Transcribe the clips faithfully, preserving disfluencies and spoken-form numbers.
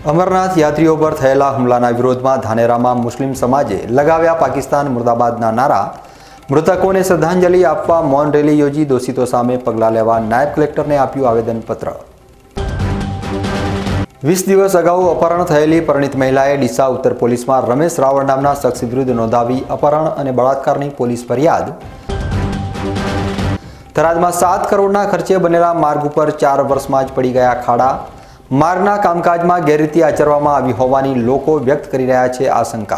અમરનાથ યાત્રીઓ પર થયેલા હુમલાના વિરોધમાં ધાનેરામાં મુસ્લિમ સમાજે લગાવ્યા પાકિસ્તાન મુર્દાબાદના નારા। મૃતકોને શ્રદ્ધાંજલિ આપવા મૌન રેલી યોજી દોષિતો સામે પગલાં લેવા નાયબ કલેક્ટરને આપ્યું આવેદનપત્ર। વીસ દિવસ અગાઉ અપહરણ થયેલી પરિણીત મહિલાએ ડીસા ઉત્તર પોલીસમાં રમેશ રાવળ નામના શખ્સ વિરુદ્ધ નોંધાવી અપહરણ અને બળાત્કારની પોલીસ ફરિયાદ। થરાદમાં સાત કરોડના ખર્ચે બનેલા માર્ગ ઉપર ચાર વર્ષમાં જ પડી ગયા ખાડા। માર્ગના કામકાજમાં ગેરરીતિ આચરવામાં આવી હોવાની લોકો વ્યક્ત કરી રહ્યા છે આશંકા।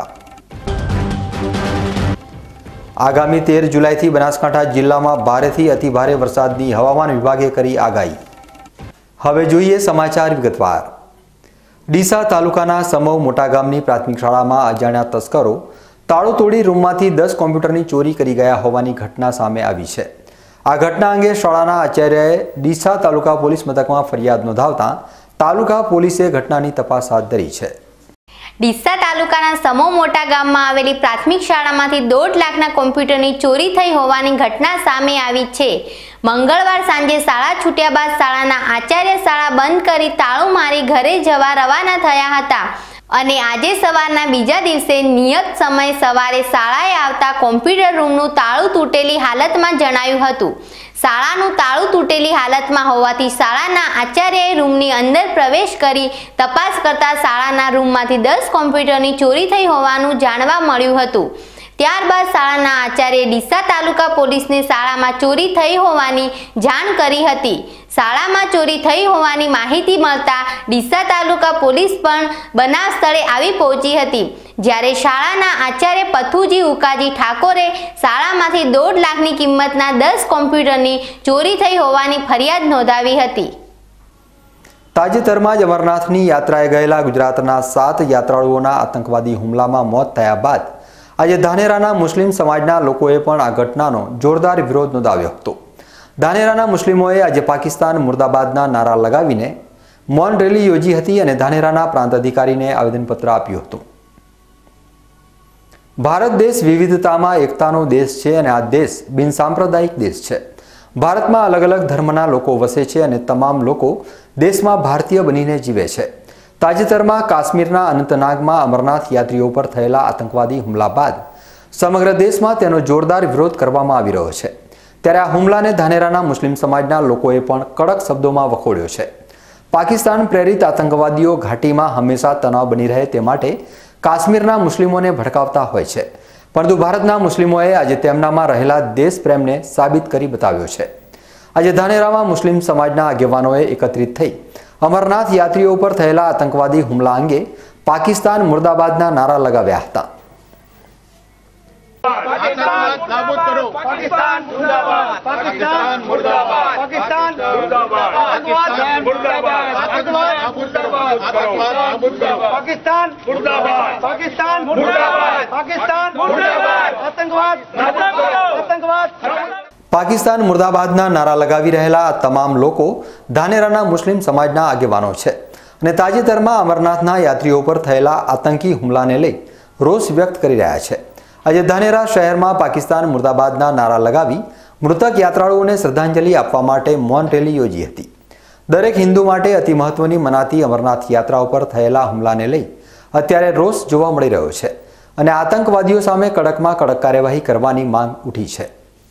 આગામી તેર જુલાઈથી બનાસકાંઠા જિલ્લામાં ભારેથી અતિભારે વરસાદની હવામાન વિભાગે કરી આગાહી। હવે જોઈએ સમાચાર વિગતવાર। ડીસા તાલુકાના સમવ મોટા ગામની પ્રાથમિક શાળામાં અજાણ્યા તસ્કરો તાળું તોડી રૂમમાંથી દસ કોમ્પ્યુટરની ચોરી કરી ગયા હોવાની ઘટના સામે આવી છે। આ ઘટના અંગે શાળાના આચાર્યએ ડીસા તાલુકા પોલીસ મથકમાં ફરિયાદ નોંધાવતા તાલુકા પોલીસે ઘટનાની તપાસ હાથ ધરી છે। ડીસા તાલુકાના સમો મોટા ગામમાં આવેલી પ્રાથમિક શાળામાંથી દોઢ લાખના કોમ્પ્યુટરની ચોરી થઈ હોવાની ઘટના સામે આવી છે। મંગળવાર સાંજે શાળા છૂટ્યા બાદ શાળાના આચાર્ય શાળા બંધ કરી તાળું મારી ઘરે જવા રવાના થયા હતા અને આજે સવારના બીજા દિવસે નિયત સમય સવારે શાળાએ આવતા કોમ્પ્યુટર રૂમનું તાળું તૂટેલી હાલતમાં જણાયું હતું। શાળાનું તાળું તૂટેલી હાલતમાં હોવાથી શાળાના આચાર્યએ રૂમની અંદર પ્રવેશ કરી તપાસ કરતા શાળાના રૂમમાંથી દસ કોમ્પ્યુટરની ચોરી થઈ હોવાનું જાણવા મળ્યું હતું। ત્યારબાદ શાળાના આચાર્યએ ડીસા તાલુકા પોલીસને શાળામાં ચોરી થઈ હોવાની જાણ કરી હતી। શાળામાં ચોરી થઈ હોવાની માહિતી મળતા ડીસા તાલુકા પોલીસ પણ બનાવ સ્થળે આવી પહોંચી હતી, જ્યારે શાળાના આચાર્ય પથુજી ઉકાજી ઠાકોરે શાળામાંથી દોઢ લાખની કિંમતના દસ કોમ્પ્યુટરની ચોરી થઈ હોવાની ફરિયાદ નોંધાવી હતી। તાજેતરમાં જ અમરનાથની યાત્રાએ ગયેલા ગુજરાતના સાત યાત્રાળુઓના આતંકવાદી હુમલામાં મોત થયા બાદ આજે ધાનેરાના મુસ્લિમ સમાજના લોકોએ પણ આ ઘટનાનો જોરદાર વિરોધ નોંધાવ્યો હતો। ધાનેરાના મુસ્લિમોએ આજે પાકિસ્તાન મુર્દાબાદના નારા લગાવીને મૌન રેલી યોજી હતી અને ધાનેરાના પ્રાંત અધિકારીને આવેદનપત્ર આપ્યું હતું। ભારત દેશ વિવિધતામાં એકતાનો દેશ છે અને આ દેશ બિનસાંપ્રદાયિક દેશ છે। ભારતમાં અલગ અલગ ધર્મના લોકો વસે છે અને તમામ લોકો દેશમાં ભારતીય બનીને જીવે છે। તાજેતરમાં કાશ્મીરના અનંતનાગમાં અમરનાથ યાત્રીઓ પર થયેલા આતંકવાદી હુમલા બાદ સમગ્ર દેશમાં તેનો જોરદાર વિરોધ કરવામાં આવી રહ્યો છે, ત્યારે આ હુમલાને ધાનેરાના મુસ્લિમ સમાજના લોકોએ પણ કડક શબ્દોમાં વખોડ્યો છે। પાકિસ્તાન પ્રેરિત આતંકવાદીઓ ઘાટીમાં હંમેશા તણાવ બની રહે તે માટે કાશ્મીરના મુસ્લિમોને ભડકાવતા હોય છે, પરંતુ ભારતના મુસ્લિમોએ આજે તેમનામાં રહેલા દેશ પ્રેમને સાબિત કરી બતાવ્યો છે। આજે ધાનેરામાં મુસ્લિમ સમાજના આગેવાનોએ એકત્રિત થઈ અમરનાથ યાત્રીઓ પર થયેલા આતંકવાદી હુમલા અંગે પાકિસ્તાન મુર્દાબાદના નારા લગાવ્યા હતા। पाकिस्तान नाबूद करो, पाकिस्तान मुर्दाबाद, पाकिस्तान मुर्दाबाद, पाकिस्तान मुर्दाबाद, पाकिस्तान मुर्दाबाद, आतंकवाद मुर्दाबाद, आतंकवाद नाबूद करो, पाकिस्तान मुर्दाबाद, पाकिस्तान मुर्दाबाद, पाकिस्तान मुर्दाबाद, आतंकवाद नाबूद करो, आतंकवाद। પાકિસ્તાન મુર્દાબાદના નારા લગાવી રહેલા આ તમામ લોકો ધાનેરાના મુસ્લિમ સમાજના આગેવાનો છે અને તાજેતરમાં અમરનાથના યાત્રીઓ પર થયેલા આતંકી હુમલાને લઈ રોષ વ્યક્ત કરી રહ્યા છે। આજે ધાનેરા શહેરમાં પાકિસ્તાન મુર્દાબાદના નારા લગાવી મૃતક યાત્રાળુઓને શ્રદ્ધાંજલિ આપવા માટે મૌન રેલી યોજી હતી। દરેક હિન્દુ માટે અતિ મહત્વની મનાતી અમરનાથ યાત્રા ઉપર થયેલા હુમલાને લઈ અત્યારે રોષ જોવા મળી રહ્યો છે અને આતંકવાદીઓ સામે કડકમાં કડક કાર્યવાહી કરવાની માંગ ઉઠી છે।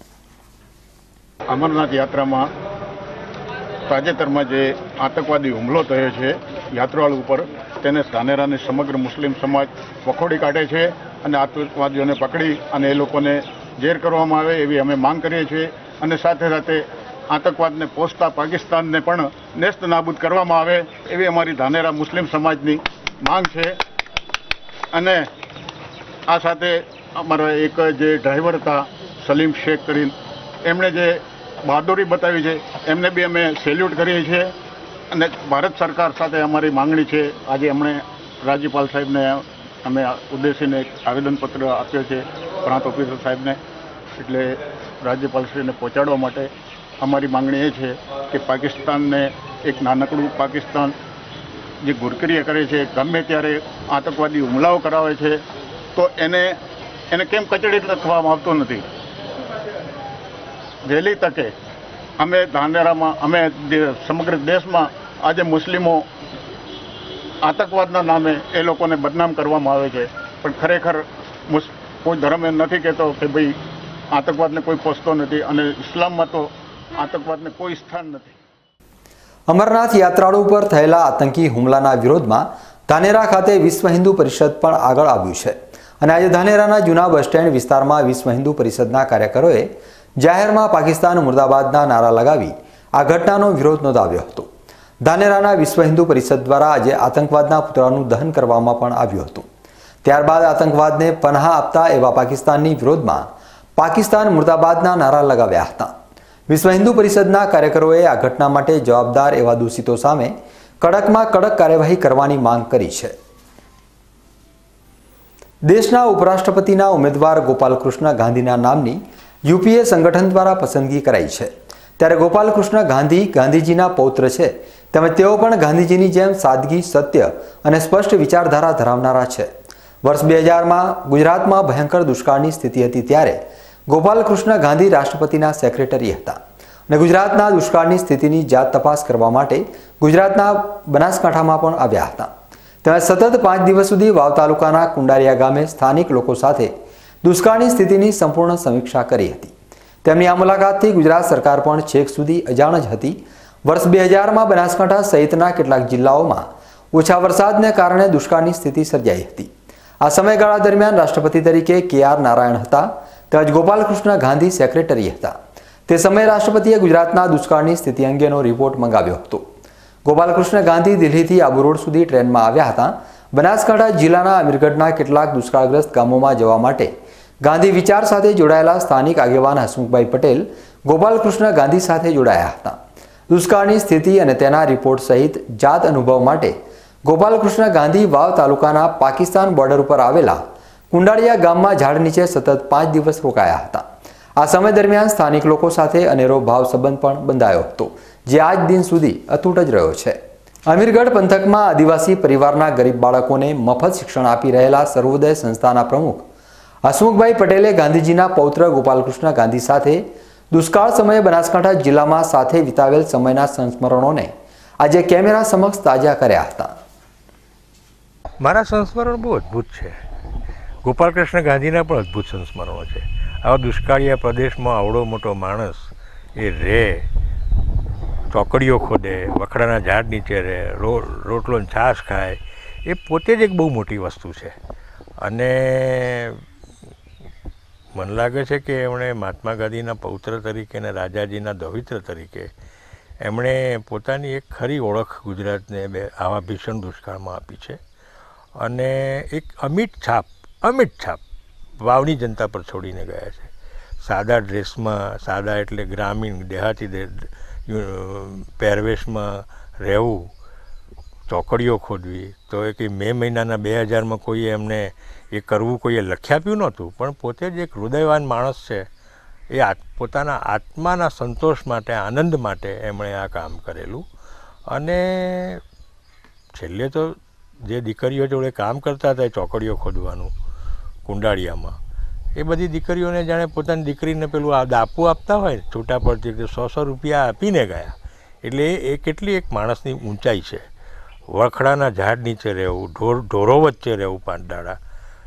અમરનાથ યાત્રામાં તાજેતરમાં જે આતંકવાદી હુમલો થયો છે યાત્રાળુ ઉપર, તેને ધાનેરાની સમગ્ર મુસ્લિમ સમાજ વખોડી કાઢે છે અને આતંકવાદીઓને પકડી અને એ લોકોને જેર કરવામાં આવે એવી અમે માંગ કરીએ છીએ અને સાથે સાથે આતંકવાદને પોષતા પાકિસ્તાનને પણ નેસ્ત નાબૂદ કરવામાં આવે એવી અમારી ધાનેરા મુસ્લિમ સમાજની માંગ છે। અને આ સાથે અમારા એક જે ડ્રાઈવર હતા સલીમ શેખ કરીને, એમણે જે બહાદુરી બતાવી છે એમને બી અમે સેલ્યુટ કરીએ છીએ અને ભારત સરકાર સાથે અમારી માંગણી છે, આજે એમણે રાજ્યપાલ સાહેબને અમે ઉદ્દેશીને એક આવેદનપત્ર આપ્યો છે પ્રાંત ઓફિસર સાહેબને, એટલે રાજ્યપાલશ્રીને પહોંચાડવા માટે અમારી માંગણી એ છે કે પાકિસ્તાનને એક નાનકડું પાકિસ્તાન જે ગુરકરીએ કરે છે, ગમે ત્યારે આતંકવાદી હુમલાઓ કરાવે છે, તો એને એને કેમ કચડી રાખવામાં આવતો નથી। વહેલી તકે અમે ધાનેરામાં અમે સમગ્ર દેશમાં આજે મુસ્લિમો આતંકવાદના નામે એ લોકોને બદનામ કરવામાં આવે છે. પણ ખરેખર મુસ કોઈ ધર્મ એમ નથી કહેતો કે ભાઈ આતંકવાદને કોઈ પોષતો નથી, અને ઇસ્લામમાં તો આતંકવાદને કોઈ સ્થાન નથી. અમરનાથ યાત્રાળુ પર થયેલા આતંકી હુમલાના વિરોધમાં ધાનેરા ખાતે વિશ્વ હિન્દુ પરિષદ પણ આગળ આવ્યું છે અને આજે ધાનેરાના જૂના બસ સ્ટેન્ડ વિસ્તારમાં વિશ્વ હિન્દુ પરિષદના કાર્યકરોએ જાહેરમાં પાકિસ્તાન મુર્દાબાદના નારા લગાવી આ ઘટનાનો વિરોધ નોંધાવ્યો હતો. ધાનેરાના વિશ્વ હિન્દુ પરિષદ દ્વારા આજે આતંકવાદના પુતળાનું દહન કરવામાં પણ આવ્યું હતું. ત્યારબાદ આતંકવાદને પનાહ આપતા એવા પાકિસ્તાનની વિરોધમાં પાકિસ્તાન મુર્દાબાદના નારા લગાવ્યા હતા. વિશ્વ હિન્દુ પરિષદના કાર્યકરોએ આ ઘટના માટે જવાબદાર એવા દૂષિતો સામે કડકમાં કડક કાર્યવાહી કરવાની માંગ કરી છે. દેશના ઉપરાષ્ટ્રપતિના ઉમેદવાર ગોપાલકૃષ્ણ ગાંધીના નામની યુપીએ સંગઠન દ્વારા પસંદગી કરાઈ છે. ત્યારે ગોપાલકૃષ્ણ ગાંધી ગાંધીજીના પૌત્ર છે, તેમજ તેઓ પણ ગાંધીજીની જેમ સાદગી, સત્ય અને સ્પષ્ટ વિચારધારા ધરાવનારા છે. વર્ષ બે હજારમાં ગુજરાતમાં ભયંકર દુષ્કાળની સ્થિતિ હતી ત્યારે ગોપાલકૃષ્ણ ગાંધી રાષ્ટ્રપતિના સેક્રેટરી હતા અને ગુજરાતના દુષ્કાળની સ્થિતિની જાત તપાસ કરવા માટે ગુજરાતના બનાસકાંઠામાં પણ આવ્યા હતા. તેમજ સતત પાંચ દિવસ સુધી વાવ તાલુકાના કુંડારિયા ગામે સ્થાનિક લોકો સાથે દુષ્કાળની સ્થિતિની સંપૂર્ણ સમીક્ષા કરી હતી. તેમની આ મુલાકાતથી ગુજરાત સરકાર પણ છેક સુધી અજાણ જ હતી. વર્ષ બે હજારમાં બનાસકાંઠા સહિતના કેટલાક જિલ્લાઓમાં ઓછા વરસાદને કારણે દુષ્કાળની સ્થિતિ સર્જાઈ હતી. આ સમયગાળા દરમિયાન રાષ્ટ્રપતિ તરીકે કે આર નારાયણ હતા, તેમજ ગોપાલકૃષ્ણ ગાંધી સેક્રેટરી હતા. તે સમયે રાષ્ટ્રપતિએ ગુજરાતના દુષ્કાળની સ્થિતિ અંગેનો રિપોર્ટ મંગાવ્યો હતો. ગોપાલકૃષ્ણ ગાંધી દિલ્હીથી આબુ રોડ સુધી ટ્રેનમાં આવ્યા હતા. બનાસકાંઠા જિલ્લાના અમીરગઢના કેટલાક દુષ્કાળગ્રસ્ત ગામોમાં જવા માટે ગાંધી વિચાર સાથે જોડાયેલા સ્થાનિક આગેવાન હસમુખભાઈ પટેલ ગોપાલકૃષ્ણ ગાંધી સાથે જોડાયા હતા. દુષ્કાળની સ્થિતિ અને તેના રિપોર્ટ સહિત જાત અનુભવ માટે ગોપાલકૃષ્ણ ગાંધી વાવ તાલુકાના પાકિસ્તાન બોર્ડર ઉપર આવેલા કુંડાળિયા ગામમાં ઝાડ નીચે સતત પાંચ દિવસ રોકાયા હતા. આ સમય દરમિયાન સ્થાનિક લોકો સાથે અનેરો ભાવ સંબંધ પણ બંધાયો હતો, જે આજ દિન સુધી અતૂટ જ રહ્યો છે. અમીરગઢ પંથકમાં આદિવાસી પરિવારના ગરીબ બાળકોને મફત શિક્ષણ આપી રહેલા સર્વોદય સંસ્થાના પ્રમુખ હસમુખભાઈ પટેલે ગાંધીજીના પૌત્ર ગોપાલકૃષ્ણ ગાંધી સાથે દુષ્કાળ સમયે બનાસકાંઠા જિલ્લામાં સાથે વિતાવેલ સમયના સંસ્મરણોને આજે કેમેરા સમક્ષ તાજા કર્યા હતા. મારા સંસ્મરણ બહુ અદ્ભુત છે. ગોપાલકૃષ્ણ ગાંધીના પણ અદ્ભુત સંસ્મરણો છે. આવા દુષ્કાળીયા પ્રદેશમાં આવડો મોટો માણસ એ રહે, ચોકડીઓ ખોદે, વખડાના ઝાડ નીચે રહે, રો રોટલો ને છાશ ખાય, એ પોતે જ એક બહુ મોટી વસ્તુ છે. અને મને લાગે છે કે એમણે મહાત્મા ગાંધીના પૌત્ર તરીકે અને રાજાજીના દૌહિત્ર તરીકે એમણે પોતાની એક ખરી ઓળખ ગુજરાતને બે આવા ભીષણ દુષ્કાળમાં આપી છે. અને એક અમિટ છાપ અમિટ છાપ વાવની જનતા પર છોડીને ગયા છે. સાદા ડ્રેસમાં, સાદા એટલે ગ્રામીણ દેહાતી પહેરવેશમાં રહેવું, ચોકડીઓ ખોદવી, તો એ કે મે મહિનાના બે હજારમાં કોઈએ એમને એ કરવું કોઈએ લખી આપ્યું નહોતું, પણ પોતે જ એક હૃદયવાન માણસ છે. એ આત પોતાના આત્માના સંતોષ માટે, આનંદ માટે એમણે આ કામ કરેલું. અને છેલ્લે તો જે દીકરીઓ જોડે કામ કરતા હતા ચોકડીઓ ખોદવાનું કુંડાળિયામાં, એ બધી દીકરીઓને જાણે પોતાની દીકરીને પેલું આ દાપુ આપતા હોય છૂટા પડતી સો સો રૂપિયા આપીને ગયા. એટલે એ કેટલી એક માણસની ઊંચાઈ છે. વખડાના ઝાડ નીચે રહેવું, ઢોર ઢોરો વચ્ચે રહેવું, પાંચદાડા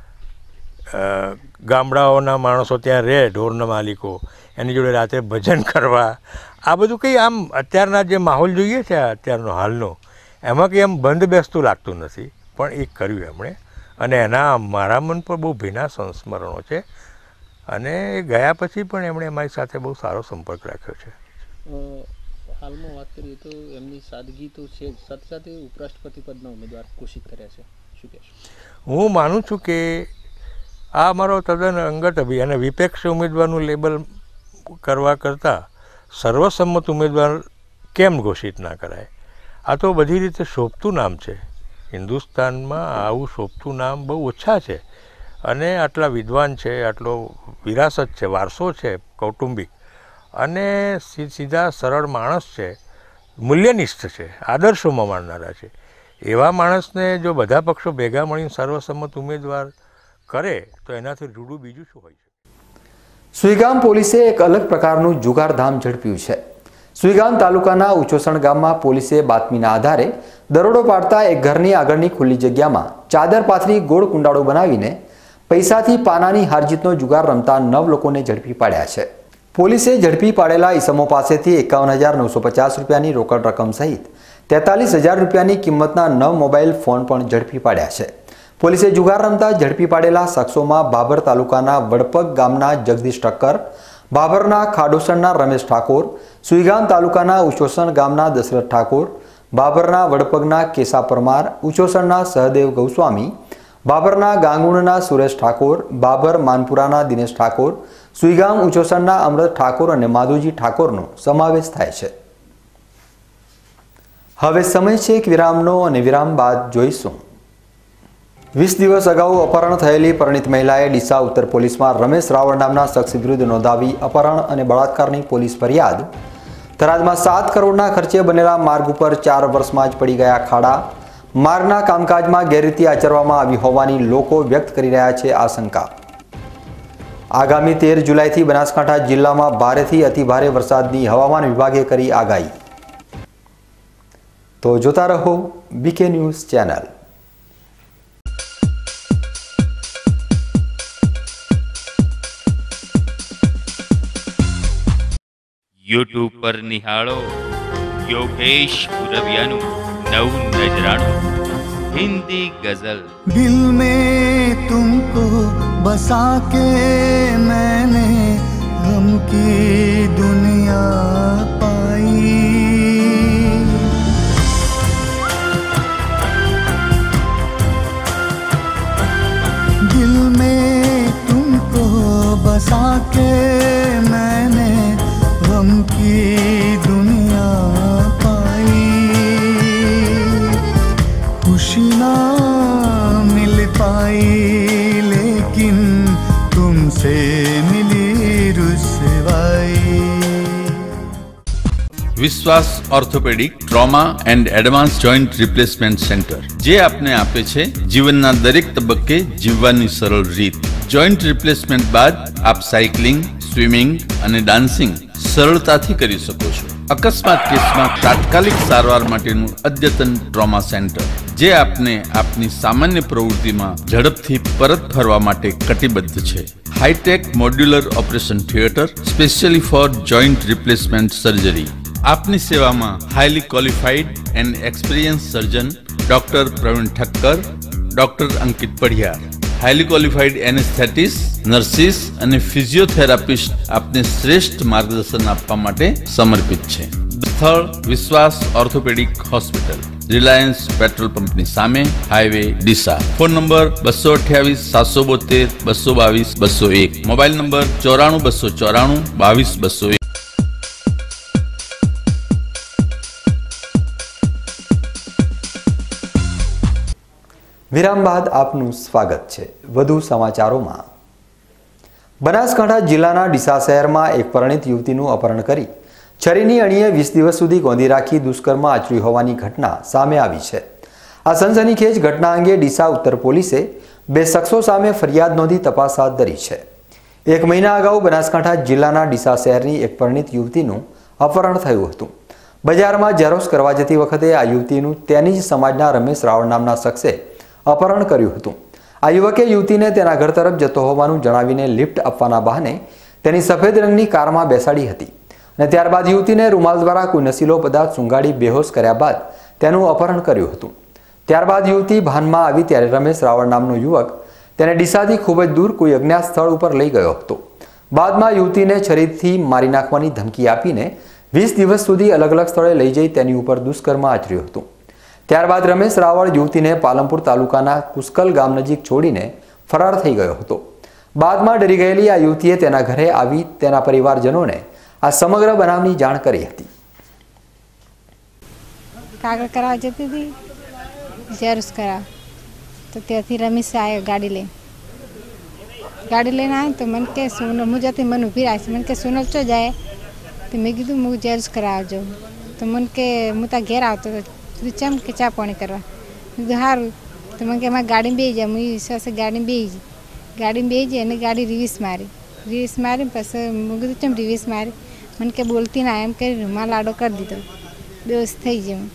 ગામડાઓના માણસો ત્યાં રહે, ઢોરના માલિકો એની જોડે રાત્રે ભજન કરવા, આ બધું કંઈ આમ અત્યારના જે માહોલ જોઈએ છે અત્યારનો હાલનો, એમાં કંઈ આમ બંધ બેસતું લાગતું નથી, પણ એ કર્યું એમણે. અને એના મારા મન પર બહુ ભીના સંસ્મરણો છે. અને ગયા પછી પણ એમણે અમારી સાથે બહુ સારો સંપર્ક રાખ્યો છે. હાલમાં વાત કરીએ તો એમની સાદગી તો છે, સાથે સાથે ઉપરાષ્ટ્રપતિ પદના ઉમેદવાર ઘોષિત કર્યા છે. શું કહેશો? હું માનું છું કે આ અમારો તદ્દન અંગત અભિયાન, અને વિપક્ષ ઉમેદવારનું લેબલ કરવા કરતાં સર્વસંમત ઉમેદવાર કેમ ઘોષિત ના કરાય? આ તો બધી રીતે શોભતું નામ છે. હિન્દુસ્તાનમાં આવું શોભતું નામ બહુ ઓછા છે. અને આટલા વિદ્વાન છે, આટલો વિરાસત છે, વારસો છે કૌટુંબિક, અને સીધા સરળ માણસ છે, મૂલ્યનિષ્ઠ છે, આદર્શોમાં માનનારા છે. એવા માણસને જો બધા પક્ષો ભેગા મળીને સર્વસંમત ઉમેદવાર કરે તો એનાથી રૂડું બીજું શું હોય છે? સુઈગામ પોલીસે એક અલગ પ્રકારનું જુગારધામ ઝડપ્યું છે. સુઈગામ તાલુકાના ઉચોસણ ગામમાં પોલીસે બાતમીના આધારે દરોડો પાડતા એક ઘરની આગળની ખુલ્લી જગ્યામાં ચાદર પાથરી ગોળ કુંડાળો બનાવીને પૈસાથી પાનાની હારજીતનો જુગાર રમતા નવ લોકોને ઝડપી પાડ્યા છે. પોલીસે ઝડપી પાડેલા ઈસમો પાસેથી એકાવન હજાર નવસો પચાસ રૂપિયાની રોકડ રકમ સહિત તેતાલીસ હજાર રૂપિયાની કિંમતના નવ મોબાઈલ ફોન પણ ઝડપી પાડ્યા છે. પોલીસે જુગાર રમતા ઝડપી પાડેલા શખ્સોમાં બાબર તાલુકાના વડપગ ગામના જગદીશ ઠક્કર, બાબરના ખાડોસણના રમેશ ઠાકોર, સુઈગામ તાલુકાના ઉચોસણ ગામના દશરથ ઠાકોર, બાબરના વડપગના કેસા પરમાર, ઉચોસણના સહદેવ ગૌસ્વામી, બાબરના ગાંગુણના સુરેશ ઠાકોર, બાબર માનપુરાના દિનેશ ઠાકોર, સુઈગામ ઉચોસણના અમૃત ઠાકોર અને માધુજી ઠાકોરનો સમાવેશ થાય છે. હવે સમય છે એક વિરામનો અને વિરામ બાદ જોઈશું. વીસ દિવસ અગાઉ અપહરણ થયેલી પરિણીત મહિલાએ ડીસા ઉત્તર પોલીસમાં રમેશ રાવળ નામના શખ્સ વિરુદ્ધ નોંધાવી અપહરણ અને બળાત્કારની પોલીસ ફરિયાદ. થરાદમાં સાત કરોડના ખર્ચે બનેલા માર્ગ ઉપર ચાર વર્ષમાં જ પડી ગયા ખાડા. માર્ગના કામકાજમાં ગેરરીતિ આચરવામાં આવી હોવાની લોકો વ્યક્ત કરી રહ્યા છે આશંકા. આગામી તેર જુલાઈથી બનાસકાંઠા જિલ્લામાં ભારેથી અતિભારે વરસાદની હવામાન વિભાગે કરી આગાહી. તો જોતા રહો બીકે ન્યૂઝ ચેનલ. યુટ્યુબ પર નિહાળો યોગેશ પુરવિયાનું નવું નજરાણું हिंदी गजल. दिल में तुमको बसा के मैंने गम की दुनिया पाई. दिल में तुमको बसा के मैंने गम की दुनिया पाई. खुशी ना मिल पाई लेकिन तुमसे मिली रुसवाई. Vishwas orthopaedic trauma and advance joint replacement centre, જે આપને આપે છે જીવનના દરેક તબક્કે જીવવાની સરળ રીત. જોઈન્ટ રિપ્લેસમેન્ટ બાદ આપ સાયકલિંગ, સ્વિમિંગ અને ડાન્સિંગ સરળતાથી કરી શકો છો. અકસ્માત કેસમાં તાત્કાલિક સારવાર માટેનું અદ્યતન ટ્રોમા સેન્ટર, જે આપને આપની સામાન્ય પ્રવૃત્તિમાં ઝડપથી પરત ફરવા માટે કટિબદ્ધ છે. Hi tech modular operation theatre specially for joint replacement surgery. આપની સેવામાં highly qualified and experience surgeon doctor Pravin Thakkar, doctor Ankit Padhiyar, highly qualified anaesthetist, nurses અને ફિઝિયોથેરાપિસ્ટ આપને શ્રેષ્ઠ માર્ગદર્શન આપવા માટે સમર્પિત છે. સ્થળ વિશ્વાસ ઓર્થોપેડિક હોસ્પિટલ, રિલાયન્સ પેટ્રોલ પંપની સામે, હાઈવે ડીસા. ફોન નંબર બસો અઠ્યાવીસ સાતસો બોતેર બસો બાવીસ બસો એક. મોબાઈલ નંબર ચોરાણું બસો ચોરાણું બાવીસ બસો એક. વિરામ બાદ આપનું સ્વાગત છે. વધુ સમાચારોમાં. બનાસકાંઠા જિલ્લાના ડીસા શહેરમાં એક પરિણીત યુવતીનું અપહરણ કરી છરીની અણીએ વીસ દિવસ સુધી ગોંધી રાખી દુષ્કર્મ આચર્યું હોવાની ઘટના સામે આવી છે. આ સનસનીખેજ ઘટના અંગે ડીસા ઉત્તર પોલીસે બે શખ્સો સામે ફરિયાદ નોંધી તપાસ હાથ ધરી છે. એક મહિના અગાઉ બનાસકાંઠા જિલ્લાના ડીસા શહેરની એક પરિણીત યુવતીનું અપહરણ થયું હતું. બજારમાં ઝેરોક્ષ કરવા જતી વખતે આ યુવતીનું તેની જ સમાજના રમેશ રાવળ નામના શખ્સે અપહરણ કર્યું હતું. આ યુવકે યુવતીને તેના ઘર તરફ જતો હોવાનું જણાવીને લિફ્ટ આપવાના બહાને તેની સફેદ રંગની કારમાં બેસાડી હતી અને ત્યારબાદ યુવતીને રૂમાલ દ્વારા કોઈ નશીલો પદાર્થ સૂંઘાડી બેહોશ કર્યા બાદ તેનું અપહરણ કર્યું હતું. ત્યારબાદ યુવતી ભાનમાં આવી ત્યારે રમેશ રાવળ નામનો યુવક તેને ડીસાથી ખૂબ જ દૂર કોઈ અજ્ઞાત સ્થળ ઉપર લઈ ગયો હતો. બાદમાં યુવતીને છરીથી મારી નાખવાની ધમકી આપીને વીસ દિવસ સુધી અલગ અલગ સ્થળે લઈ જઈ તેની ઉપર દુષ્કર્મ આચર્યું હતું. ત્યારબાદ રમેશ રાવળ યુવતીને પાલનપુર તાલુકાના કુસ્કલ ગામ નજીક છોડીને ફરાર થઈ ગયો હતો. બાદમાં ડરી ગયેલી આ યુવતીએ તેના ઘરે આવી તેના પરિવારજનોને આ સમગ્ર બનાવની જાણ કરી હતી. કાગળ કરાવવા જતી હતી, ઝેરોક્ષ કરાવ તો ત્યાંથી રમેશ આવ્યો ગાડી લઈને. ગાડી લઈને આવ્યો તો મને કે સોનલ, હું જતી મને ઊભી રાખી. મને કે સોનલ ચો જાય? તો મેં કીધું હું ઝેરોક્ષ કરાવજો. તો મને કે હું ત્યાં ઘેર આવતો હતો. ચમ કે ચા પાણી કરવા. કીધું સારું. તો મને કે મારે ગાડીમાં બેસી જાય. હું વિશ્વાસે ગાડીમાં બેસી જઈ ગાડીમાં બેસી જઈ અને ગાડી રિવીસ મારી રિવીસ મારી પછી મેં કીધું ચમ રિવીસ મારી? મને કે બોલતી ના એમ કરી રૂમાલ આડો કરી દીધો. બેહોશ થઈ ગઈ હું.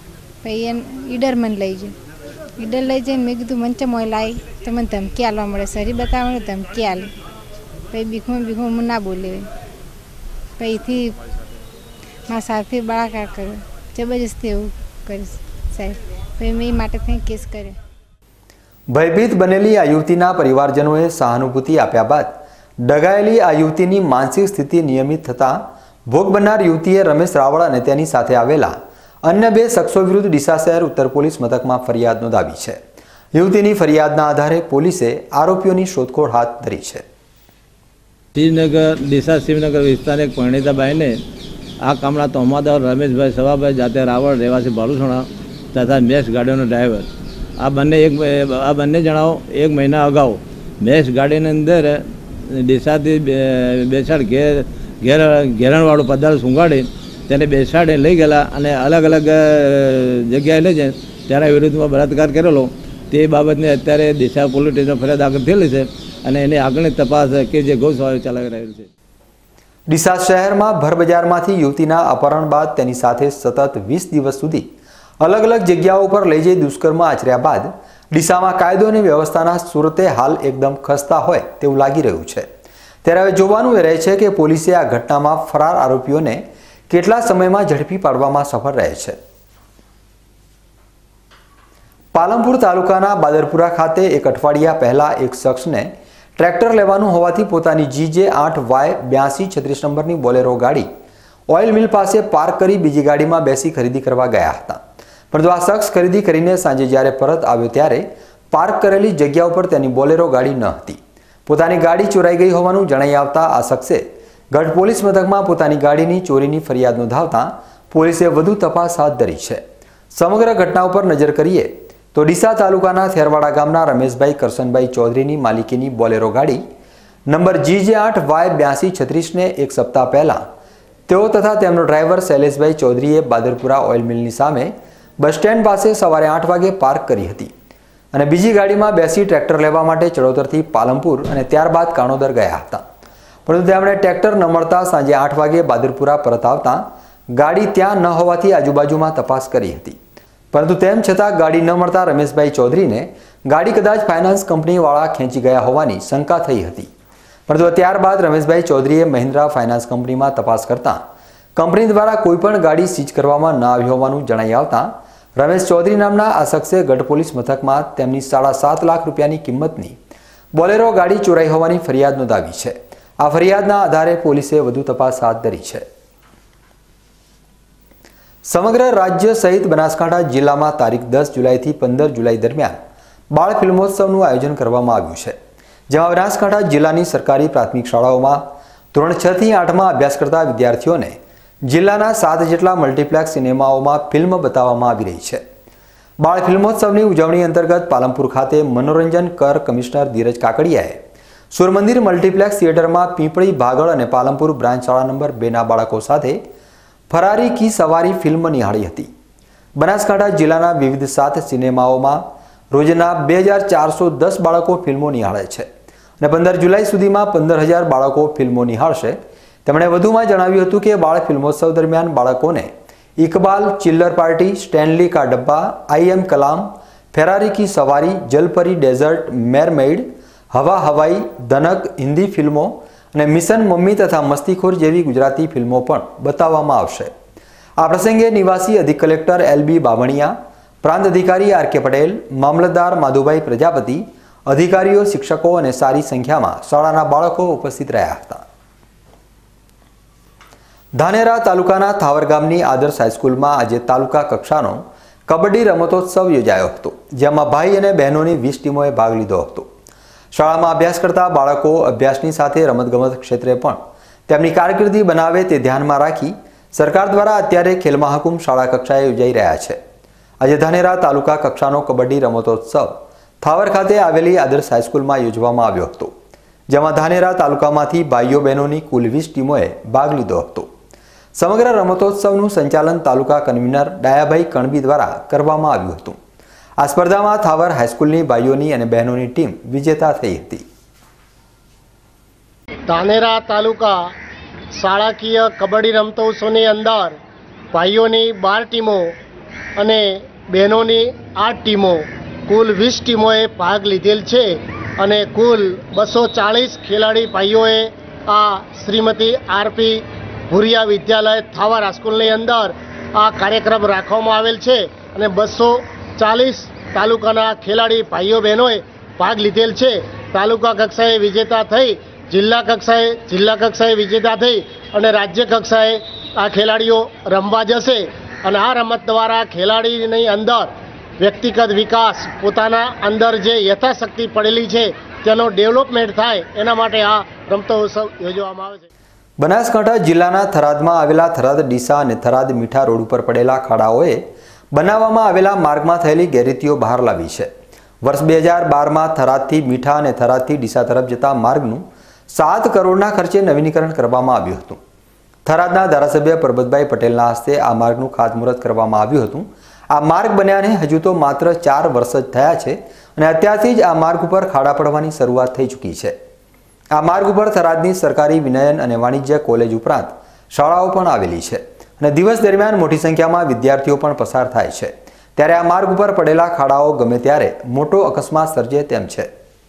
પછી એને ઈડર મને લઈ ગયો. ઈડર લઈ જઈને મેં કીધું મને ચમ ઓઇલ આવી તો મને ધમકી આલવા મળે, શરીર બતાવવા મળે ધમકી આલે. પછી બીખું બીખું હું ના બોલી. પછીથી મારા સાથે બળાકાર કર્યો, જબરજસ્તી એવું કરીશ સાહેબ. પછી મેં એ માટે થઈ કેસ કર્યો. ભયભીત બનેલી આ યુવતીના પરિવારજનોએ સહાનુભૂતિ આપ્યા બાદ ડગાયેલી આ યુવતીની માનસિક સ્થિતિ નિયમિત થતાં ભોગ બનનાર યુવતીએ રમેશ રાવળ અને તેની સાથે આવેલા અન્ય બે શખ્સો વિરુદ્ધ ડીસા શહેર ઉત્તર પોલીસ મથકમાં ફરિયાદ નોંધાવી છે. યુવતીની ફરિયાદના આધારે પોલીસે આરોપીઓની શોધખોળ હાથ ધરી છે. શ્રીનગર ડીસા શિવનગર વિસ્તારના એક પરિણીતાબાઈને આ કામના તોમાદાર રમેશભાઈ સવાભાઈ જાતે રાવળ રહેવાસી બાલુસણા તથા મેસ ગાડીનો ડ્રાઈવર આ બંને એક આ બંને જણાઓ એક મહિના અગાઉ મેસ ગાડીની અંદર ડીસાથી બેસાડ ઘેર ઘેર ઘેરણવાળું પદાર્થ સૂંઘાડી તેને બેસાડી લઈ ગયેલા અને અલગ અલગ જગ્યાએ લઈ જાય તેના વિરુદ્ધમાં બળાત્કાર કરેલો તે બાબતને અત્યારે ડીસા પોલીસ સ્ટેશન ફરિયાદ દાખલ થયેલી છે અને એની આગળની તપાસ કે જે ગૌશાળા ચાલી રહેલ છે. ડીસા શહેરમાં ભરબજારમાંથી યુવતીના અપહરણ બાદ તેની સાથે સતત વીસ દિવસ સુધી અલગ અલગ જગ્યાઓ પર લઈ જઈ દુષ્કર્મ આચર્યા બાદ ડીસામાં કાયદો અને વ્યવસ્થાના સુરતે હાલ એકદમ ખસ્તા હોય તેવું લાગી રહ્યું છે. ત્યારે હવે જોવાનું એ રહે છે કે પોલીસે આ ઘટનામાં ફરાર આરોપીઓને કેટલા સમયમાં ઝડપી પાડવામાં સફળ રહે છે. પાલનપુર તાલુકાના બાદરપુરા ખાતે એક અઠવાડિયા પહેલા એક શખ્સને ટ્રેક્ટર લેવાનું હોવાથી પોતાની જી જે આઠ વાય બ્યાસી છત્રીસ નંબરની બોલેરો ગાડી ઓઇલ મિલ પાસે પાર્ક કરી બીજી ગાડીમાં બેસી ખરીદી કરવા ગયા હતા. પરંતુ આ શખ્સ ખરીદી કરીને સાંજે જ્યારે પરત આવ્યો ત્યારે પાર્ક કરેલી જગ્યા ઉપર તેની બોલેરો ગાડી ન હતી. પોતાની ગાડી ચોરાઈ ગઈ હોવાનું જણાઈ આવતા આ શખ્સે ગઢ પોલીસ મથકમાં પોતાની ગાડીની ચોરીની ફરિયાદ નોંધાવતા પોલીસે વધુ તપાસ હાથ ધરી છે. સમગ્ર ઘટના ઉપર નજર કરીએ તો ડીસા તાલુકાના થેરવાડા ગામના રમેશભાઈ કરશનભાઈ ચૌધરીની માલિકીની બોલેરો ગાડી નંબર જી જે આઠ વાય બ્યાસી છત્રીસને એક સપ્તાહ પહેલાં તેઓ તથા તેમનો ડ્રાઈવર શૈલેષભાઈ ચૌધરીએ બાદરપુરા ઓઇલ મિલની સામે બસ સ્ટેન્ડ પાસે સવારે આઠ વાગે પાર્ક કરી હતી અને બીજી ગાડીમાં બેસી ટ્રેક્ટર લેવા માટે ચડોતરથી પાલનપુર અને ત્યારબાદ કાણોદર ગયા હતા. પરંતુ તેમણે ટ્રેક્ટર ન મળતા સાંજે આઠ વાગે બાદરપુરા પરત આવતા ગાડી ત્યાં ન હોવાથી આજુબાજુમાં તપાસ કરી હતી. પરંતુ તેમ છતાં ગાડી ન મળતા રમેશભાઈ ચૌધરીને ગાડી કદાચ ફાઇનાન્સ કંપનીવાળા ખેંચી ગયા હોવાની શંકા થઈ હતી. પરંતુ ત્યારબાદ રમેશભાઈ ચૌધરીએ મહિન્દ્રા ફાઇનાન્સ કંપનીમાં તપાસ કરતા કંપની દ્વારા કોઈપણ ગાડી સીઝ કરવામાં ન આવી હોવાનું જણાઈ આવતા રમેશ ચૌધરી નામના આ શખ્સે ગઢ પોલીસ મથકમાં તેમની સાડા સાત લાખ રૂપિયાની કિંમતની બોલેરો ગાડી ચોરાઈ હોવાની ફરિયાદ નોંધાવી છે. આ ફરિયાદના આધારે પોલીસે વધુ તપાસ હાથ ધરી છે. સમગ્ર રાજ્ય સહિત બનાસકાંઠા જિલ્લામાં તારીખ દસ જુલાઈથી પંદર જુલાઈ દરમિયાન બાળ ફિલ્મોત્સવનું આયોજન કરવામાં આવ્યું છે. જેમાં બનાસકાંઠા જિલ્લાની સરકારી પ્રાથમિક શાળાઓમાં ધોરણ છ થી આઠમાં અભ્યાસ કરતા વિદ્યાર્થીઓને જિલ્લાના સાત જેટલા મલ્ટીપ્લેક્સ સિનેમાઓમાં ફિલ્મ બતાવવામાં આવી રહી છે. બાળ ફિલ્મોત્સવની ઉજવણી અંતર્ગત પાલનપુર ખાતે મનોરંજન કર કમિશનર ધીરજ કાકડિયાએ સુરમંદિર મલ્ટીપ્લેક્સ થિયેટરમાં પીંપળી ભાગળ અને પાલનપુર બ્રાન્ચ શાળા નંબર બેના બાળકો સાથે ફરારી કી સવારી ફિલ્મ નિહાળી હતી. બનાસકાંઠા જિલ્લાના વિવિધ સાત સિનેમાઓમાં રોજના બે હજાર ચારસો દસ બાળકો ફિલ્મો નિહાળે છે અને પંદર જુલાઈ સુધીમાં પંદર હજાર બાળકો ફિલ્મો નિહાળશે. તેમણે વધુમાં જણાવ્યું હતું કે બાળ ફિલ્મોત્સવ દરમિયાન બાળકોને ઇકબાલ, ચિલ્લર પાર્ટી, સ્ટેનલી કા ડબ્બા, આઈ એમ કલામ, ફેરારી કી સવારી, જલપરી ડેઝર્ટ, મેરમેઇડ, હવા હવાઈ, ધનક હિન્દી ફિલ્મો અને મિશન મમ્મી તથા મસ્તીખોર જેવી ગુજરાતી ફિલ્મો પણ બતાવવામાં આવશે. આ પ્રસંગે નિવાસી અધિક કલેક્ટર એલ બી બામણિયા, પ્રાંત અધિકારી આર કે પટેલ, મામલતદાર માધુભાઈ પ્રજાપતિ, અધિકારીઓ, શિક્ષકો અને સારી સંખ્યામાં શાળાના બાળકો ઉપસ્થિત રહ્યા હતા. ધાનેરા તાલુકાના થાવર ગામની આદર્શ હાઈસ્કૂલમાં આજે તાલુકા કક્ષાનો કબડ્ડી રમતોત્સવ યોજાયો હતો, જેમાં ભાઈ અને બહેનોની વીસ ટીમોએ ભાગ લીધો હતો. શાળામાં અભ્યાસ કરતા બાળકો અભ્યાસની સાથે રમતગમત ક્ષેત્રે પણ તેમની કારકિર્દી બનાવે તે ધ્યાનમાં રાખી સરકાર દ્વારા અત્યારે ખેલ મહાકુંભ શાળા કક્ષાએ યોજાઈ રહ્યા છે. આજે ધાનેરા તાલુકા કક્ષાનો કબડ્ડી રમતોત્સવ થાવર ખાતે આવેલી આદર્શ હાઈસ્કૂલમાં યોજવામાં આવ્યો હતો, જેમાં ધાનેરા તાલુકામાંથી ભાઈઓ બહેનોની કુલ વીસ ટીમોએ ભાગ લીધો હતો. સમગ્ર રમતોત્સવનું સંચાલન તાલુકા કન્વીનર ડાયાભાઈ કણબી દ્વારા કરવામાં આવ્યું હતું. આ સ્પર્ધામાં થાવર હાઈસ્કૂલની ભાઈઓની અને બહેનોની ટીમ વિજેતા થઈ હતી. ધાનેરા તાલુકા શાળાકીય કબડ્ડી રમતોત્સવની અંદર ભાઈઓની બાર ટીમો અને બહેનોની આઠ ટીમો કુલ વીસ ટીમોએ ભાગ લીધેલ છે અને કુલ બસો ચાળીસ ખેલાડી ભાઈઓએ આ શ્રીમતી આરપી ભુરિયા વિદ્યાલય થાવર હાઈસ્કૂલની અંદર આ કાર્યક્રમ રાખવામાં આવેલ છે અને બસો ચાલીસ તાલુકાના ખેલાડી ભાઈઓ બહેનોએ ભાગ લીધેલ છે. તાલુકા કક્ષાએ વિજેતા થઈ, જિલ્લા કક્ષાએ જિલ્લા કક્ષાએ વિજેતા થઈ અને રાજ્ય કક્ષાએ આ ખેલાડીઓ રમવા જશે અને આ રમત દ્વારા ખેલાડીની અંદર વ્યક્તિગત વિકાસ, પોતાના અંદર જે યથાશક્તિ પડેલી છે તેનો ડેવલપમેન્ટ થાય એના માટે આ રમતોત્સવ યોજવામાં આવે છે. બનાસકાંઠા જિલ્લાના થરાદમાં આવેલા થરાદ ડીસા અને થરાદ મીઠા રોડ ઉપર પડેલા ખાડાઓએ બનાવવામાં આવેલા માર્ગમાં થયેલી ગેરરીતિઓ બહાર લાવી છે. વર્ષ બે હજાર બારમાં થરાદથી મીઠા અને થરાદથી ડીસા તરફ જતા માર્ગનું સાત કરોડના ખર્ચે નવીનીકરણ કરવામાં આવ્યું હતું. થરાદના ધારાસભ્ય પરબતભાઈ પટેલના હસ્તે આ માર્ગનું ખાતમુહૂર્ત કરવામાં આવ્યું હતું. આ માર્ગ બન્યાને હજુ તો માત્ર ચાર વર્ષ જ થયા છે અને અત્યારથી જ આ માર્ગ ઉપર ખાડા પડવાની શરૂઆત થઈ ચૂકી છે. આ માર્ગ ઉપર થરાદની સરકારી વિનયન અને વાણિજ્ય કોલેજ ઉપરાંત શાળાઓ પણ આવેલી છે અને દિવસ દરમિયાન મોટી સંખ્યામાં વિદ્યાર્થીઓ પણ પસાર થાય છે. ત્યારે આ માર્ગ ઉપર પડેલા ખાડાઓ ગમે ત્યારે મોટો અકસ્માત સર્જે તેમ છે.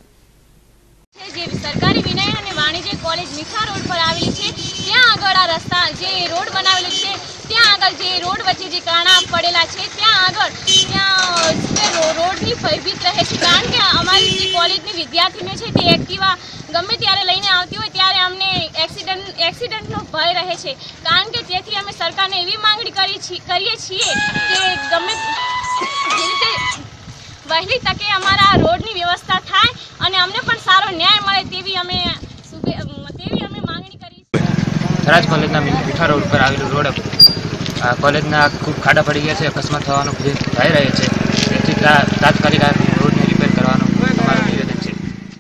જે સરકારી વિનય અને વાણિજ્ય કોલેજ મીઠા રોડ પર આવેલી છે ત્યાં આગળ આ રસ્તા જે રોડ બનાવેલો છે ત્યાં આગળ જે રોડ વચ્ચે જે કાણા પડેલા છે ત્યાં આગળ ત્યાં રોડની ભયભીત રહે છે કારણ કે અમારી જે કોલેજની વિદ્યાર્થીઓ છે તે એક્ટિવા ગમે ત્યારે લઈને આવતી હોય ત્યારે અમને એક્સિડન્ટ એક્સિડન્ટનો ભય રહે છે કારણ કે તેથી અમે સરકારને એવી માંગણી કરી કરીએ છીએ કે ગમે જે રીતે વહેલી તકે અમારા રોડની વ્યવસ્થા થાય અને અમને પણ સારો ન્યાય મળે તેવી અમે તેવી અમે માંગણી કરી છે. થરાદ કોલેજના મીઠા રોડ ઉપર આવેલું રોડ આ કોલેજના ખૂબ ખાડા પડી ગયા છે, અકસ્માત થવાનો ભય રહે છે, તેથી તાત્કાલિક આ રોડને રિપેર કરવાનું અમારું નિવેદન છે.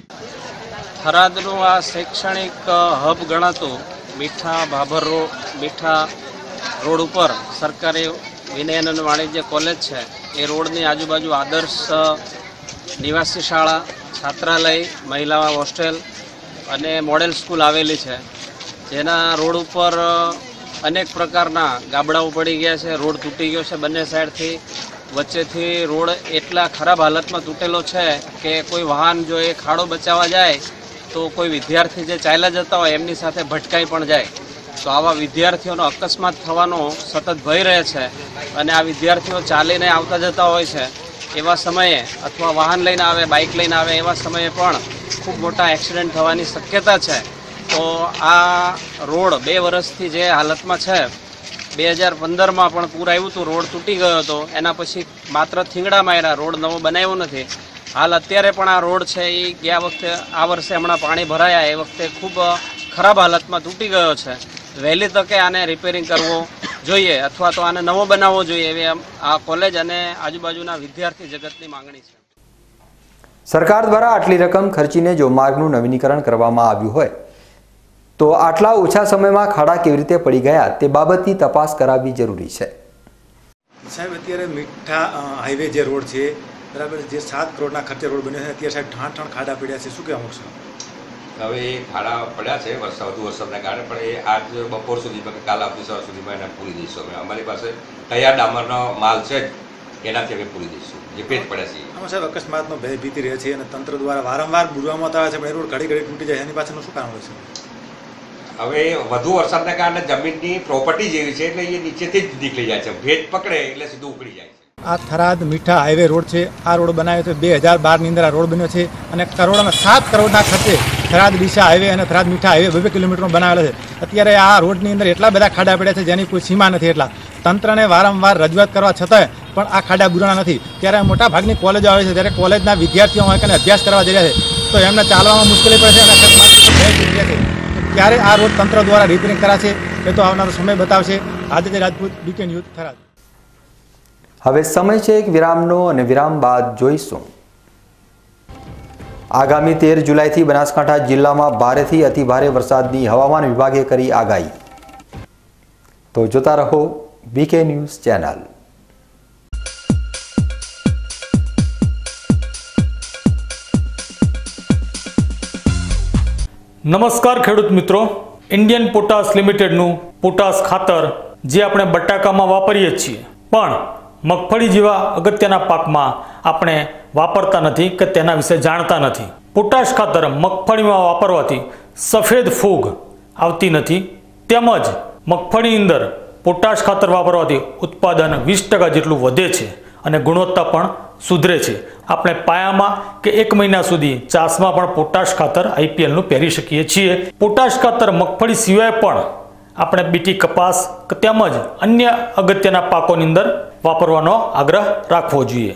થરાદનું આ શૈક્ષણિક હબ ગણાતું મીઠા ભાભર રોડ મીઠા રોડ ઉપર સરકારી વિનયન અને વાણિજ્ય કોલેજ છે. એ રોડની આજુબાજુ આદર્શ નિવાસી શાળા, છાત્રાલય, મહિલા હોસ્ટેલ અને મોડેલ સ્કૂલ આવેલી છે. જેના રોડ ઉપર અનેક પ્રકારના ગાબડાઓ પડી ગયા છે, રોડ તૂટી ગયો છે બંને સાઈડથી. વચ્ચેથી રોડ એટલા ખરાબ હાલતમાં તૂટેલો છે કે કોઈ વાહન જો એ ખાડો બચાવવા જાય તો કોઈ વિદ્યાર્થી જે ચાલ્યા જતા હોય એમની સાથે ભટકાઈ પણ જાય. તો આવા વિદ્યાર્થીઓનો અકસ્માત થવાનો સતત ભય રહે છે અને આ વિદ્યાર્થીઓ ચાલીને આવતા જતા હોય છે. એવા સમયે અથવા વાહન લઈને આવે, બાઇક લઈને આવે એવા સમયે પણ ખૂબ મોટા એક્સિડન્ટ થવાની શક્યતા છે. તો આ રોડ બે વર્ષથી જે હાલતમાં છે, બે હજાર પંદરમાં પણ પૂર આવ્યું હતું, રોડ તૂટી ગયો હતો. એના પછી માત્ર થીંગડા માર્યા, રોડ નવો બનાવ્યો નથી. હાલ અત્યારે પણ આ રોડ છે એ ગયા વખતે આ વર્ષે હમણાં પાણી ભરાયા એ વખતે ખૂબ ખરાબ હાલતમાં તૂટી ગયો છે. વહેલી તકે આને રિપેરિંગ કરવો જોઈએ અથવા તો આને નવો બનાવવો જોઈએ એવી આ કોલેજ અને આજુબાજુના વિદ્યાર્થી જગતની માંગણી છે. સરકાર દ્વારા આટલી રકમ ખર્ચીને જો માર્ગનું નવીનીકરણ કરવામાં આવ્યું હોય તો આટલા ઓછા સમયમાં ખાડા કેવી રીતે પડી ગયા તે બાબતની તપાસ કરાવવી જરૂરી છે. સાહેબ, અત્યારે મીઠા હાઈવે જે રોડ છે બરાબર, જે સાત કરોડના ખર્ચે રોડ બન્યો છે, અત્યારે સાહેબ ઠાણ ઠાણ ખાડા પડ્યા છે, શું કહેવા માંગશો? હવે એ ખાડા પડ્યા છે વરસાદ વધુ વરસાદના કારણે, પણ એ આજ બપોર સુધીમાં કાલ આવતી સવાર સુધીમાં એને પૂરી દઈશું. અમે અમારી પાસે તૈયાર ડામરનો માલ છે જ, એનાથી અમે પૂરી દઈશું જે પેજ પડ્યા છે. આમાં સાહેબ અકસ્માતનો ભય ભીતિ રહે છે અને તંત્ર દ્વારા વારંવાર બુરવામાં આવે છે, પણ એ રોડ ઘડી ઘડી તૂટી જાય, એની પાછળનું શું કારણ હોય છે? હવે વધુ વરસાદના કારણે જમીનની પ્રોપર્ટી જેવી છે એટલે એ નીચેથી જ નીકળી જાય છે, ભેજ પકડે એટલે સીધું ઉકળી જાય છે. આ થરાદ મીઠા હાઈવે રોડ છે, આ રોડ બનાવ્યો છે બે હજાર બારની અંદર આ રોડ બન્યો છે અને કરોડના સાત કરોડના ખર્ચે થરાદ ડીસા હાઈવે અને થરાદ મીઠા હાઈવે બે બે કિલોમીટરનો બનાવેલો છે. અત્યારે આ રોડની અંદર એટલા બધા ખાડા પડ્યા છે જેની કોઈ સીમા નથી. એટલા તંત્રને વારંવાર રજૂઆત કરવા છતાંય પણ આ ખાડા બુરાણા નથી. ત્યારે મોટા ભાગની કોલેજો આવે છે, ત્યારે કોલેજના વિદ્યાર્થીઓ હોય કે અભ્યાસ કરવા જઈ રહ્યા છે તો એમને ચાલવામાં મુશ્કેલી પડે છે અને અકસ્માત છે. ત્યારે આ રોડ તંત્ર દ્વારા રિપેરિંગ કરાશે એ તો આવનારો સમય બતાવશે. Aditya Rajput, BK news, Tharad. હવે સમય છે એક વિરામનો અને વિરામ બાદ જોઈશું. આગામી તેર જુલાઈથી બનાસકાંઠા જિલ્લામાં ભારેથી અતિભારે વરસાદની હવામાન વિભાગે કરી આગાહી. તો જોતા રહો બીકે ન્યૂઝ ચેનલ. નમસ્કાર ખેડૂત મિત્રો, ઇન્ડિયન પોટાશ લિમિટેડનું પોટાશ ખાતર જે આપણે બટાકામાં વાપરીએ છીએ પણ મગફળી જેવા અગત્યના પાકમાં આપણે વાપરતા નથી કે તેના વિશે જાણતા નથી. પોટાશ ખાતર મગફળીમાં વાપરવાથી સફેદ ફૂગ આવતી નથી, તેમજ મગફળીની અંદર પોટાશ ખાતર વાપરવાથી ઉત્પાદન વીસ ટકા જેટલું વધે છે અને ગુણવત્તા પણ સુધરે છે. આપણે પાયામાં કે એક મહિના સુધી ચાસમાં પણ પોટાશ ખાતર આઈપીએલનું પહેરી શકીએ છીએ. પોટાશ ખાતર મગફળી સિવાય પણ આપણે બીટી કપાસ તેમજ અન્ય અગત્યના પાકોની અંદર વાપરવાનો આગ્રહ રાખવો જોઈએ.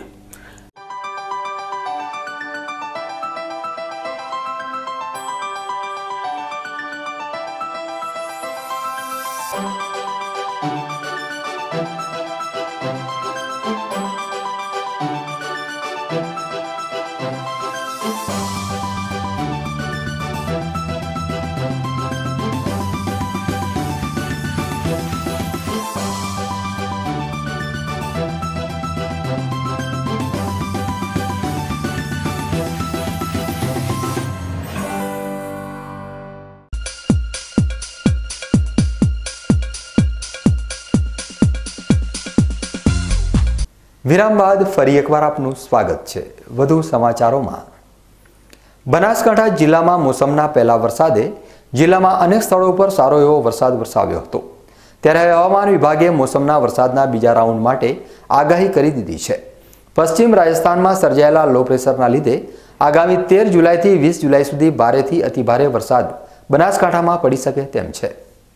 વિરામ બાદ ફરી એકવાર આપનું સ્વાગત છે. વધુ સમાચારોમાં. બનાસકાંઠા જિલ્લામાં મોસમના પહેલા વરસાદે જિલ્લામાં અનેક સ્થળો પર સારો એવો વરસાદ વરસાવ્યો હતો. ત્યારે હવામાન વિભાગે મોસમના વરસાદના બીજા રાઉન્ડ માટે આગાહી કરી દીધી છે. પશ્ચિમ રાજસ્થાનમાં સર્જાયેલા લો પ્રેશરના લીધે આગામી તેર જુલાઈથી વીસ જુલાઈ સુધી ભારેથી અતિભારે વરસાદ બનાસકાંઠામાં પડી શકે તેમ છે.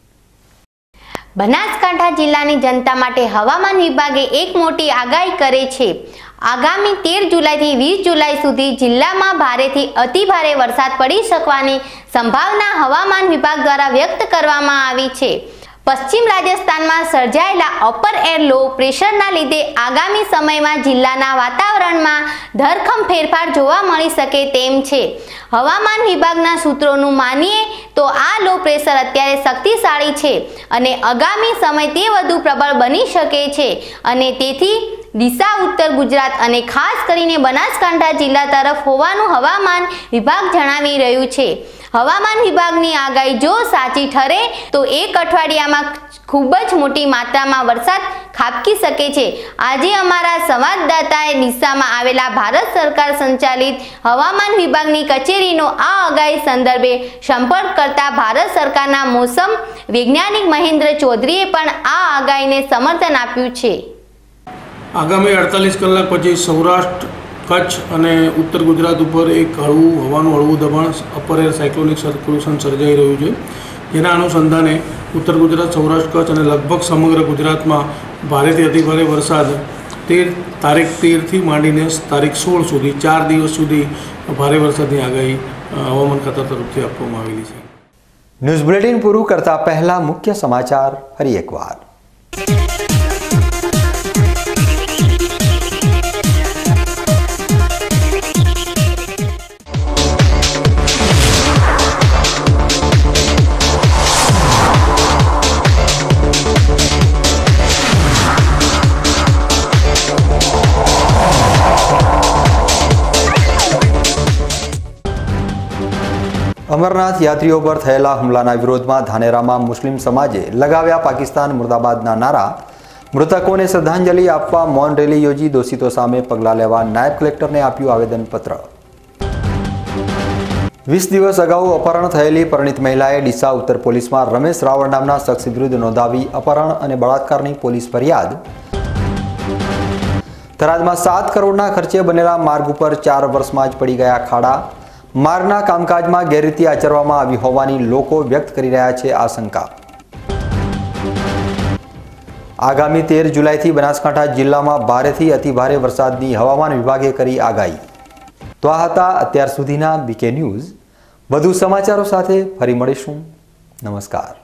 બનાસકાંઠા જિલ્લાની જનતા માટે હવામાન વિભાગે એક મોટી આગાહી કરે છે. આગામી તેર જુલાઈથી વીસ જુલાઈ સુધી જિલ્લામાં ભારેથી અતિભારે વરસાદ પડી શકવાની સંભાવના હવામાન વિભાગ દ્વારા વ્યક્ત કરવામાં આવી છે. પશ્ચિમ રાજસ્થાનમાં સર્જાયેલા અપર એર લો પ્રેશરના લીધે આગામી સમયમાં જિલ્લાના વાતાવરણમાં ધરખમ ફેરફાર જોવા મળી શકે તેમ છે. હવામાન વિભાગના સૂત્રોનું માનીએ તો આ લો પ્રેશર અત્યારે શક્તિશાળી છે અને આગામી સમય તે વધુ પ્રબળ બની શકે છે અને તેથી દિશા ઉત્તર ગુજરાત અને ખાસ કરીને બનાસકાંઠા જિલ્લા તરફ હોવાનું હવામાન વિભાગ જણાવી રહ્યું છે. હવામાન વિભાગની આગાહી જો સાચી ઠરે તો એક અઠવાડિયામાં ખૂબ જ મોટી માત્રામાં વરસાદ ખાબકી શકે છે. આજે અમારા સંવાદદાતાએ ડીસામાં આવેલા ભારત સરકાર સંચાલિત હવામાન વિભાગની કચેરીનો આ આગાહી સંદર્ભે સંપર્ક કરતા ભારત સરકારના મોસમ વૈજ્ઞાનિક મહેન્દ્ર ચૌધરીએ પણ આ આગાહીને સમર્થન આપ્યું છે. આગામી અડતાલીસ કલાક પછી સૌરાષ્ટ્ર, કચ્છ અને ઉત્તર ગુજરાત ઉપર એક હળવું હવાનું હળવું દબાણ અપર એર સાયક્લોનિક સર્ક્યુલેશન સર્જાઈ રહ્યું છે. જેના અનુસંધાને ઉત્તર ગુજરાત, સૌરાષ્ટ્ર, કચ્છ અને લગભગ સમગ્ર ગુજરાતમાં ભારેથી અતિભારે વરસાદ તેર તારીખ તેરથી માંડીને તારીખ સોળ સુધી ચાર દિવસ સુધી ભારે વરસાદની આગાહી હવામાન ખાતા તરફથી આપવામાં આવેલી છે. ન્યૂઝ બુલેટિન પૂરું કરતા પહેલા મુખ્ય સમાચાર ફરી એકવાર. અમરનાથ યાત્રીઓ પર થયેલા હુમલાના વિરોધમાં ધાનેરામાં મુસ્લિમ સમાજે લગાવ્યા પાકિસ્તાન મુર્દાબાદના નારા. મૃતકોને શ્રદ્ધાંજલિ આપવા મૌન રેલી યોજી દોષિતો સામે પગલાં લેવા નાયબ કલેક્ટરને આપ્યું આવેદનપત્ર. વીસ દિવસ અગાઉ અપહરણ થયેલી પરિણીત મહિલાએ ડીસા ઉત્તર પોલીસમાં રમેશ રાવળ નામના શખ્સ વિરુદ્ધ નોંધાવી અપહરણ અને બળાત્કારની પોલીસ ફરિયાદ. થરાદમાં સાત કરોડના ખર્ચે બનેલા માર્ગ ઉપર ચાર વર્ષમાં જ પડી ગયા ખાડા. માર્ગના કામકાજમાં ગેરરીતિ આચરવામાં આવી હોવાની લોકો વ્યક્ત કરી રહ્યા છે આશંકા. આગામી તેર જુલાઈથી બનાસકાંઠા જિલ્લામાં ભારેથી અતિભારે વરસાદની હવામાન વિભાગે કરી આગાહી. તો આ હતા અત્યાર સુધીના બીકે ન્યૂઝ. વધુ સમાચારો સાથે ફરી મળીશું. નમસ્કાર.